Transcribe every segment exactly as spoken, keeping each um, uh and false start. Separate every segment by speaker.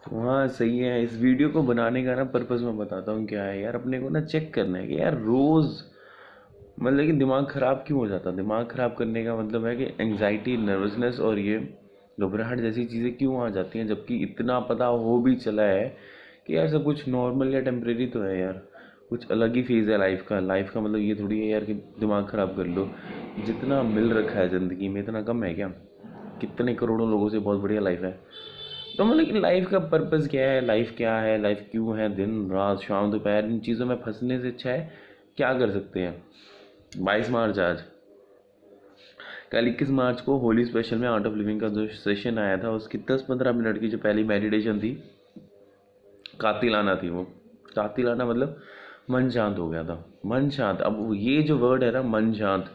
Speaker 1: हाँ सही है। इस वीडियो को बनाने का ना पर्पस मैं बताता हूँ क्या है यार। अपने को ना चेक करना है कि यार रोज मतलब कि दिमाग ख़राब क्यों हो जाता है। दिमाग ख़राब करने का मतलब है कि एंजाइटी, नर्वसनेस और ये घबराहट जैसी चीज़ें क्यों आ जाती हैं, जबकि इतना पता हो भी चला है कि यार सब कुछ नॉर्मल या टेम्परेरी तो है यार। कुछ अलग ही फेज़ है लाइफ का। लाइफ का मतलब ये थोड़ी है यार कि दिमाग ख़राब कर लो। जितना मिल रखा है ज़िंदगी में इतना कम है क्या? कितने करोड़ों लोगों से बहुत बढ़िया लाइफ है। तो मतलब कि लाइफ का पर्पस क्या है, लाइफ क्या है, लाइफ क्यों है, दिन रात शाम दोपहर इन चीज़ों में फंसने से अच्छा है क्या कर सकते हैं। बाईस मार्च आज। कल इक्कीस मार्च को होली स्पेशल में आर्ट ऑफ लिविंग का जो सेशन आया था उसकी दस पंद्रह मिनट की जो पहली मेडिटेशन थी, कातिलाना थी वो। कातिलाना मतलब मन शांत हो गया था। मन शांत, अब ये जो वर्ड है ना मन शांत,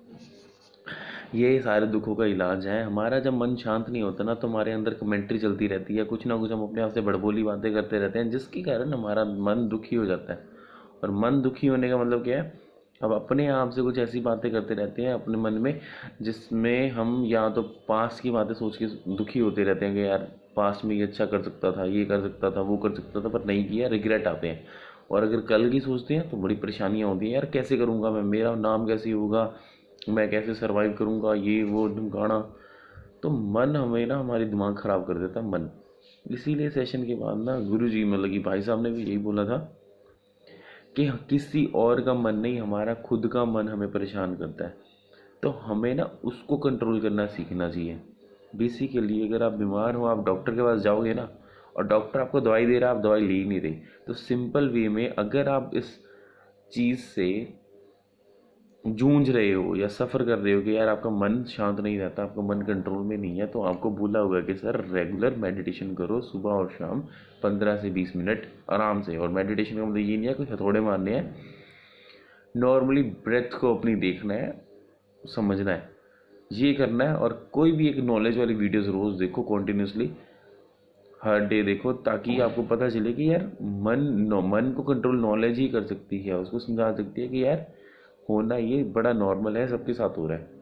Speaker 1: ये सारे दुखों का इलाज है। हमारा जब मन शांत नहीं होता ना तो हमारे अंदर कमेंट्री चलती रहती है, कुछ ना कुछ हम अपने आप से बड़बोली बातें करते रहते हैं जिसके कारण हमारा मन दुखी हो जाता है। और मन दुखी होने का मतलब क्या है? अब अपने आप से कुछ ऐसी बातें करते रहते हैं अपने मन में जिसमें हम या तो पास्ट की बातें सोच के दुखी होते रहते हैं कि यार पास्ट में ये अच्छा कर सकता था, ये कर सकता था, वो कर सकता था पर नहीं किया, रिग्रेट आते हैं। और अगर कल की सोचते हैं तो बड़ी परेशानियाँ होती हैं यार, कैसे करूँगा मैं, मेरा नाम कैसे होगा, मैं कैसे सरवाइव करूँगा, ये वो ढिमकाना। तो मन हमें ना हमारी दिमाग ख़राब कर देता है मन। इसीलिए सेशन के बाद ना गुरु जी मतलब कि भाई साहब ने भी यही बोला था कि किसी और का मन नहीं, हमारा खुद का मन हमें परेशान करता है। तो हमें ना उसको कंट्रोल करना सीखना चाहिए। बेसिकली अगर आप बीमार हो, आप डॉक्टर के पास जाओगे ना और डॉक्टर आपको दवाई दे रहा है, आप दवाई ले ही नहीं रही, तो सिंपल वे में अगर आप इस चीज़ से जूझ रहे हो या सफ़र कर रहे हो कि यार आपका मन शांत नहीं रहता, आपका मन कंट्रोल में नहीं है, तो आपको बोला होगा कि सर रेगुलर मेडिटेशन करो सुबह और शाम पंद्रह से बीस मिनट आराम से। और मेडिटेशन का मतलब ये नहीं है कुछ हथौड़े मारने हैं, नॉर्मली ब्रेथ को अपनी देखना है, समझना है, ये करना है। और कोई भी एक नॉलेज वाली वीडियोस रोज़ देखो कॉन्टीन्यूसली, हर डे देखो, ताकि आपको पता चले कि यार मन नो, मन को कंट्रोल नॉलेज ही कर सकती है, उसको समझा सकती है कि यार होना ये बड़ा नॉर्मल है, सबके साथ हो रहा है।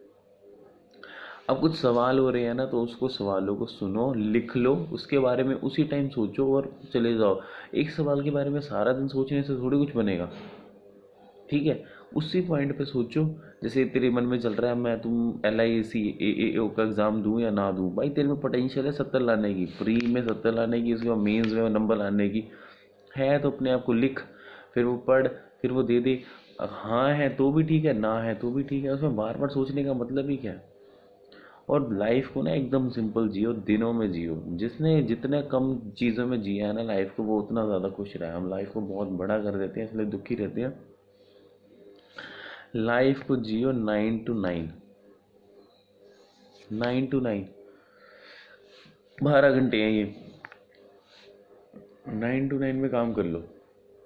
Speaker 1: अब कुछ सवाल हो रहे हैं ना तो उसको सवालों को सुनो, लिख लो, उसके बारे में उसी टाइम सोचो और चले जाओ। एक सवाल के बारे में सारा दिन सोचने से थोड़ी कुछ बनेगा। ठीक है, उसी पॉइंट पे सोचो। जैसे तेरे मन में चल रहा है मैं तुम एल आई सी ए ए ओ का एग्ज़ाम दूँ या ना दूँ, भाई तेरे में पोटेंशियल है सत्तर लाने की, प्री में सत्तर लाने की, उसके बाद मेंस में नंबर लाने की है, तो अपने आप को लिख, फिर वो पढ़, फिर वो दे दे। हाँ है तो भी ठीक है, ना है तो भी ठीक है, उसमें बार बार सोचने का मतलब ही क्या है। और लाइफ को ना एकदम सिंपल जियो, दिनों में जियो। जिसने जितने कम चीज़ों में जिया है ना लाइफ को, वो उतना ज़्यादा खुश रहा है। हम लाइफ को बहुत बड़ा कर देते हैं इसलिए दुखी रहते हैं। लाइफ को जियो nine to nine. Nine to nine, बारह घंटे हैं ये, नाइन टू नाइन में काम कर लो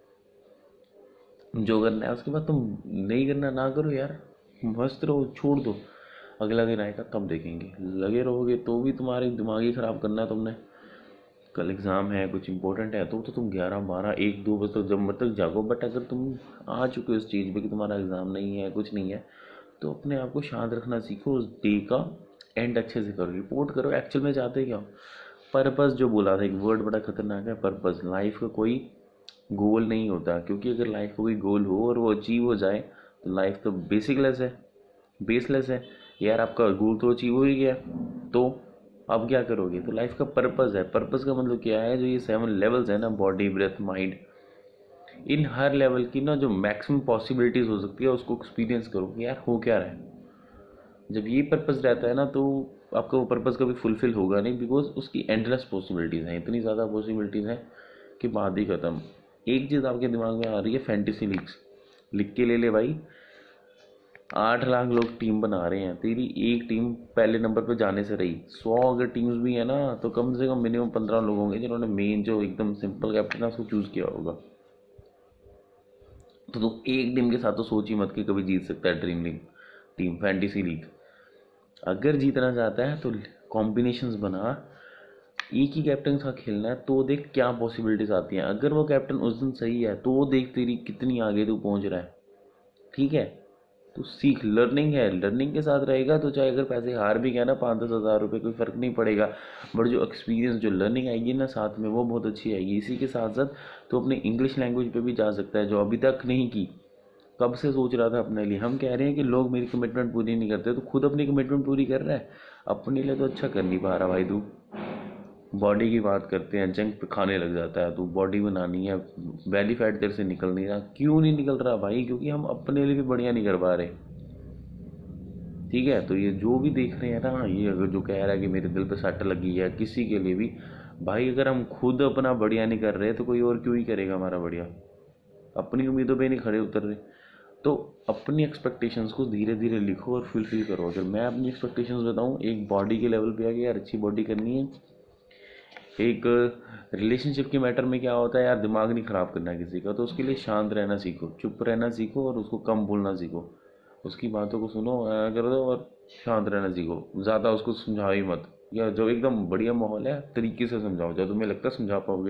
Speaker 1: जो करना है। उसके बाद तुम नहीं करना ना करो यार, मस्त रहो, छोड़ दो। अगला दिन आएगा तब देखेंगे। लगे रहोगे तो भी तुम्हारे दिमाग ही ख़राब करना है तुमने। कल एग्ज़ाम है, कुछ इंपॉर्टेंट है, तो तो तुम ग्यारह बारह एक दो बजे तक जब तक जागो। बट अगर तुम आ चुके हो इस चीज़ पे कि तुम्हारा एग्ज़ाम नहीं है, कुछ नहीं है, तो अपने आप को शांत रखना सीखो। उस डे का एंड अच्छे से करो, रिपोर्ट करो एक्चुअल में चाहते क्या हो। पर्पस जो बोला था, एक वर्ड बड़ा खतरनाक है पर्पस। लाइफ का कोई गोल नहीं होता, क्योंकि अगर लाइफ का कोई गोल हो और वो अचीव हो जाए तो लाइफ तो बेसिकलेस है, बेसलेस है। यार आपका गोल तो अचीव हो ही गया, तो अब क्या करोगे? तो लाइफ का पर्पस है। पर्पस का मतलब क्या है? जो ये सेवन लेवल्स है ना, बॉडी ब्रेथ माइंड, इन हर लेवल की ना जो मैक्सिमम पॉसिबिलिटीज़ हो सकती है उसको एक्सपीरियंस करो कि यार हो क्या रहा है। जब ये पर्पस रहता है ना तो आपका वो पर्पस कभी फुलफिल होगा नहीं, बिकॉज उसकी एंडलेस पॉसिबिलिटीज़ हैं, इतनी ज़्यादा पॉसिबिलिटीज़ हैं कि बात ही ख़त्म। एक चीज़ आपके दिमाग में आ रही है, फैंटेसी लीग्स, लिख के ले ले भाई। आठ लाख लोग टीम बना रहे हैं, तेरी एक टीम पहले नंबर पर जाने से रही। सौ अगर टीम्स भी है ना तो कम से कम मिनिमम पंद्रह लोग होंगे जिन्होंने मेन जो एकदम सिंपल कैप्टन है उसको चूज़ किया होगा। तो तू एक टीम के साथ तो सोच ही मत कि कभी जीत सकता है dream league, team fantasy league. अगर जीतना चाहता है तो कॉम्बिनेशंस बना, एक ही कैप्टन के साथ खेलना है, तो देख क्या पॉसिबिलिटीज आती हैं। अगर वो कैप्टन उस दिन सही है तो देख तेरी कितनी आगे तू पहुंच रहा है। ठीक है, तो सीख, लर्निंग है, लर्निंग के साथ रहेगा तो चाहे अगर पैसे हार भी गया ना पाँच दस हज़ार रुपये, कोई फ़र्क नहीं पड़ेगा। बट जो एक्सपीरियंस, जो लर्निंग आएगी ना साथ में, वो बहुत अच्छी आएगी। इसी के साथ साथ तो अपने इंग्लिश लैंग्वेज पे भी जा सकता है, जो अभी तक नहीं की, कब से सोच रहा था अपने लिए। हम कह रहे हैं कि लोग मेरी कमिटमेंट पूरी नहीं करते, तो खुद अपनी कमिटमेंट पूरी कर रहा है, अपने लिए तो अच्छा कर नहीं पा रहा भाई तू। बॉडी की बात करते हैं, जंक खाने लग जाता है, तो बॉडी बनानी है, बेली फैट तेरे से निकल नहीं रहा। क्यों नहीं निकल रहा भाई? क्योंकि हम अपने लिए भी बढ़िया नहीं कर पा रहे। ठीक है, तो ये जो भी देख रहे हैं ना, ये अगर जो कह रहा है कि मेरे दिल पे सट लगी है किसी के लिए भी, भाई अगर हम खुद अपना बढ़िया नहीं कर रहे तो कोई और क्यों ही करेगा हमारा बढ़िया? अपनी उम्मीदों पे नहीं खड़े उतर रहे। तो अपनी एक्सपेक्टेशंस को धीरे धीरे लिखो और फुलफिल करो। अगर मैं अपनी एक्सपेक्टेशंस बताऊं, एक बॉडी के लेवल पे आ गया यार, अच्छी बॉडी करनी है। एक रिलेशनशिप के मैटर में क्या होता है यार, दिमाग नहीं ख़राब करना है किसी का, तो उसके लिए शांत रहना सीखो, चुप रहना सीखो और उसको कम बोलना सीखो। उसकी बातों को सुनो कर दो और शांत रहना सीखो। ज़्यादा उसको समझाओ ही मत, या जो एकदम बढ़िया माहौल है तरीके से समझाओ, जो तुम्हें लगता है समझा पाओगे।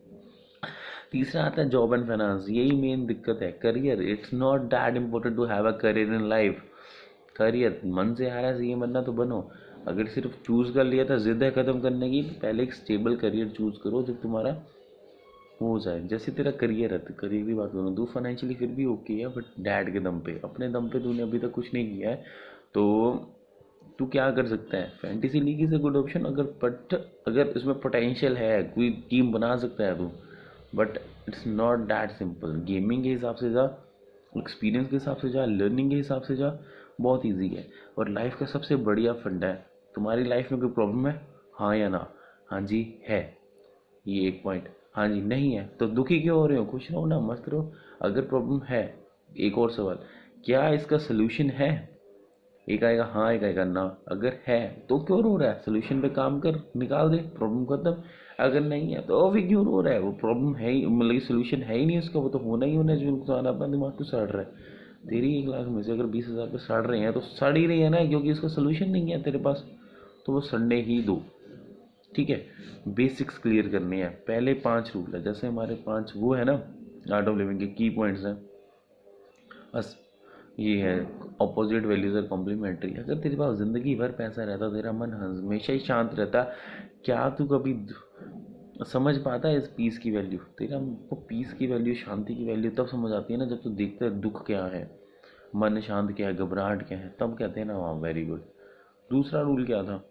Speaker 1: तीसरा आता है जॉब एंड फाइनेंस। यही मेन दिक्कत है, career. It's not that important to have a career in life. Career मन से आ रहा है सीए बनना तो बनो। अगर सिर्फ चूज़ कर लिया था, जिद है ख़त्म करने की, तो पहले एक स्टेबल करियर चूज़ करो जो तुम्हारा हो जाए। जैसे तेरा करियर है, तो करियर की बात करूँ, तू फाइनेंशियली फिर भी ओके है, बट डैड के दम पे, अपने दम पे तूने अभी तक कुछ नहीं किया है, तो तू क्या कर सकता है? Fantasy league is a good option. अगर बट अगर इसमें पोटेंशियल है, कोई टीम बना सकता है तू, but it's not that simple. Gaming के हिसाब से जा, एक्सपीरियंस के हिसाब से जा, लर्निंग के हिसाब से जा, बहुत ईजी है। और लाइफ का सबसे बढ़िया फंडा है, तुम्हारी लाइफ में कोई प्रॉब्लम है, हाँ या ना? हाँ जी है, ये एक पॉइंट। हाँ जी नहीं है तो दुखी क्यों हो रहे हो? खुश रहो ना, मस्त रहो। अगर प्रॉब्लम है, एक और सवाल, क्या इसका सोल्यूशन है? एक आएगा हाँ, एक आएगा ना। अगर है तो क्यों रो रहा है? सोल्यूशन पे काम कर, निकाल दे, प्रॉब्लम खत्म। अगर नहीं है तो अभी क्यों रो रहा है? वो प्रॉब्लम है ही, मतलब सोल्यूशन है ही नहीं उसका, वो तो होना ही होना है। जो नुकसान अपना दिमाग क्यों सड़ रहा है? तेरी एक लाख में से अगर बीस हज़ार पे सड़ रहे हैं तो सड़ ही रही है ना, क्योंकि इसका सोल्यूशन नहीं है तेरे पास, तो वो सड़ने ही दो। ठीक है, बेसिक्स क्लियर करने हैं। पहले पांच रूल है, जैसे हमारे पांच वो है ना आर्ट ऑफ लिविंग के की पॉइंट्स हैं, बस ये है। Opposite values are complementary. अगर तेरे पास जिंदगी भर पैसा रहता, तेरा मन हमेशा ही शांत रहता, क्या तू कभी समझ पाता है इस पीस की वैल्यू? तेरा को पीस की वैल्यू, शांति की वैल्यू तब समझ आती है ना, जब तू देखता है दुख क्या है, मन शांत क्या है, घबराहट क्या है, तब कहते हैं ना हाँ वेरी गुड। दूसरा रूल क्या था?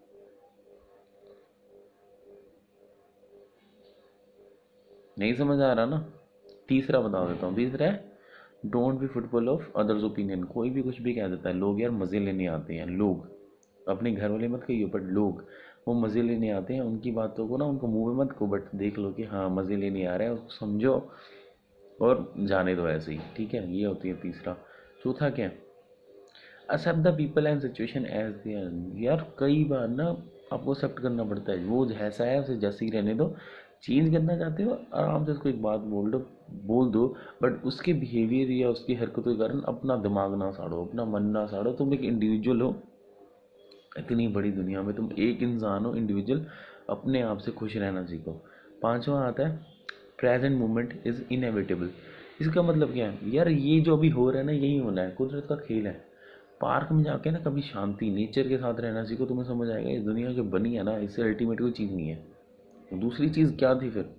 Speaker 1: नहीं समझ आ रहा ना? तीसरा बता देता हूँ। तीसरा है don't be football of others opinion. कोई भी कुछ भी कह देता है, लोग यार मज़े लेने आते हैं। लोग, अपने घर वाले मत कहिए, बट लोग वो मज़े लेने आते हैं। उनकी बातों को ना उनको मुंह में मत को, बट देख लो कि हाँ मज़े लेने आ रहे हैं, उसको समझो और जाने दो ऐसे ही। ठीक है, ये होती है तीसरा। चौथा क्या है? Accept the people and situation as they are. यार कई बार ना आपको एक्सेप्ट करना पड़ता है, वो जैसा है उसे जैसे ही रहने दो। चेंज करना चाहते हो, आराम से उसको एक बात बोल दो, बोल दो, बट उसके बिहेवियर या उसकी हरकतों के कारण अपना दिमाग ना साड़ो, अपना मन ना साड़ो। तुम एक इंडिविजुअल हो इतनी बड़ी दुनिया में, तुम एक इंसान हो इंडिविजुअल, अपने आप से खुश रहना सीखो। पांचवा आता है प्रेजेंट मोमेंट इज़ इनएविटेबल। इसका मतलब क्या है यार? ये जो अभी हो रहा है ना, यही होना है, कुदरत का खेल है। पार्क में जाके ना कभी शांति, नेचर के साथ रहना सीखो, तुम्हें समझ आएगा इस दुनिया जो बनी है ना, इससे अल्टीमेट कोई चीज़ नहीं है। दूसरी चीज़ क्या थी फिर?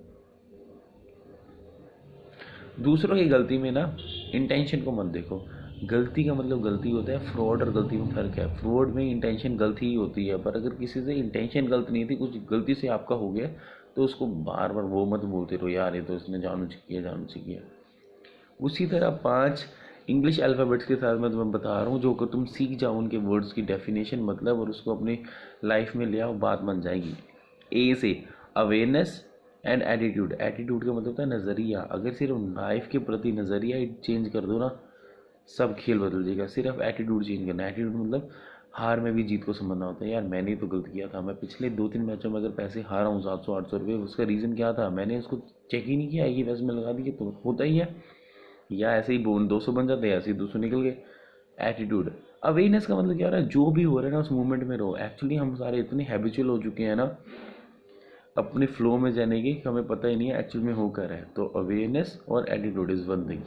Speaker 1: दूसरों की गलती में ना इंटेंशन को मत देखो। गलती का मतलब गलती होता है, फ्रॉड और गलती में फ़र्क है। फ्रॉड में इंटेंशन गलती ही होती है, पर अगर किसी से इंटेंशन गलत नहीं थी, कुछ गलती से आपका हो गया, तो उसको बार बार वो मत बोलते रहो यार ये तो इसने जानू किया जानू किया। उसी तरह पांच इंग्लिश अल्फ़ाबेट्स के साथ मैं तुम्हें बता रहा हूँ, जो कि तुम सीख जाओ उनके वर्ड्स की डेफिनेशन, मतलब, और उसको अपनी लाइफ में ले आओ, बात बन जाएगी। ए से अवेयरनेस एंड एटीट्यूड। एटीट्यूड का मतलब होता है नज़रिया। अगर सिर्फ लाइफ के प्रति नज़रिया चेंज कर दो ना, सब खेल बदल जाएगा। सिर्फ एटीट्यूड चेंज करना। एटीट्यूड मतलब हार में भी जीत को समझना होता है। यार मैंने तो गलत किया था, मैं पिछले दो तीन मैचों में अगर पैसे हारा हूँ सात सौ आठ सौ रुपये, उसका रीज़न क्या था? मैंने उसको चेक ही नहीं किया, एक ही पैसे में लगा दिए, तो होता ही है। या ऐसे ही बोन दो सौ बन जाते हैं, ऐसे ही दो सौ निकल गए। एटीट्यूड। अवेयरनेस का मतलब क्या हो रहा है? जो भी हो रहा है ना, उस मूवमेंट में रहो। एक्चुअली हम सारे इतने हैबिचुअल हो चुके हैं ना अपने फ्लो में जाने की, हमें पता ही नहीं है एक्चुअल में हो कर है। तो अवेयरनेस और attitude is one thing.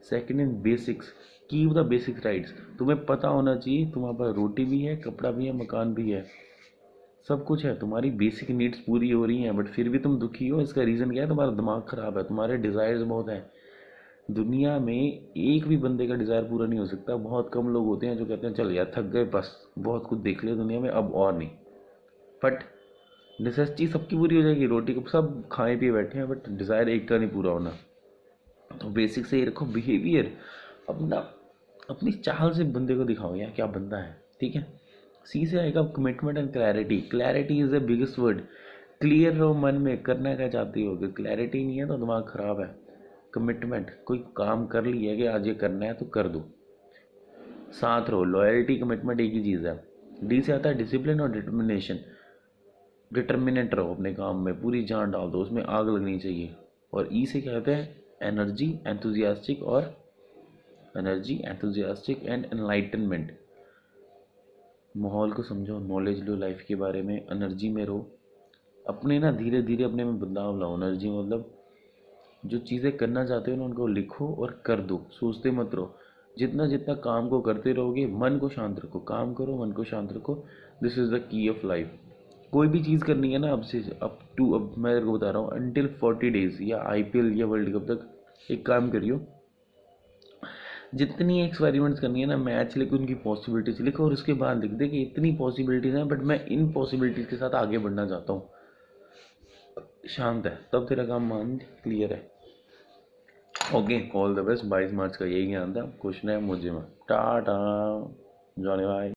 Speaker 1: Second in basics, keep the basic rights. तुम्हें पता होना चाहिए तुम्हारे पास रोटी भी है, कपड़ा भी है, मकान भी है, सब कुछ है, तुम्हारी बेसिक नीड्स पूरी हो रही हैं, बट फिर भी तुम दुखी हो। इसका रीज़न क्या है? तुम्हारा दिमाग ख़राब है, तुम्हारे डिज़ायर्स बहुत हैं। दुनिया में एक भी बंदे का डिज़ायर पूरा नहीं हो सकता। बहुत कम लोग होते हैं जो कहते हैं चल यार थक गए, बस बहुत कुछ देख लिया दुनिया में, अब और नहीं। बट नेसेसिटी सबकी पूरी हो जाएगी, रोटी को सब खाए पिए बैठे हैं, बट डिज़ायर एक का नहीं पूरा होना। तो बेसिक से ही रखो। बिहेवियर अपना, अपनी चाल से बंदे को दिखाओ यार क्या बंदा है, ठीक है। सी से आएगा commitment and clarity. Clarity is the biggest word. Clear रहो मन में, करना क्या चाहती हो। अगर क्लैरिटी नहीं है तो दिमाग ख़राब है। कमिटमेंट, कोई काम कर लिया है कि आज ये करना है तो कर दो। साथ रहो, लॉयल्टी कमिटमेंट एक ही चीज़ है। डी से आता है डिसिप्लिन और डिटर्मिनेशन। डिटर्मिनेंट रहो अपने काम में, पूरी जान डाल दो, उसमें आग लगनी चाहिए। और ई से कहते हैं एनर्जी, एंथुजियास्टिक और एनर्जी एंथुजियास्टिक एंड एनलाइटनमेंट। माहौल को समझो, नॉलेज लो लाइफ के बारे में, एनर्जी में रहो। अपने ना धीरे धीरे अपने में बदलाव लाओ। एनर्जी मतलब जो चीज़ें करना चाहते हो ना उनको लिखो और कर दो, सोचते मत रहो। जितना जितना काम को करते रहोगे, मन को शांत रखो, काम करो, मन को शांत रखो। This is the key of life. कोई भी चीज़ करनी है ना, अब से अप टू, अब मैं तेरे को बता रहा हूँ, अंटिल फोर्टी डेज या आईपीएल या वर्ल्ड कप तक एक काम करियो। जितनी एक्सपेरिमेंट्स करनी है ना, मैच लेके उनकी पॉसिबिलिटीज लिखो और उसके बाद लिख दे कि इतनी पॉसिबिलिटीज हैं, बट मैं इन पॉसिबिलिटीज के साथ आगे बढ़ना चाहता हूँ। शांत है तब तेरा काम मान क्लियर है। Okay, all the best. बाईस मार्च का यही ज्ञान था। खुश रहे मुझे में। टाटा, जाने भाई।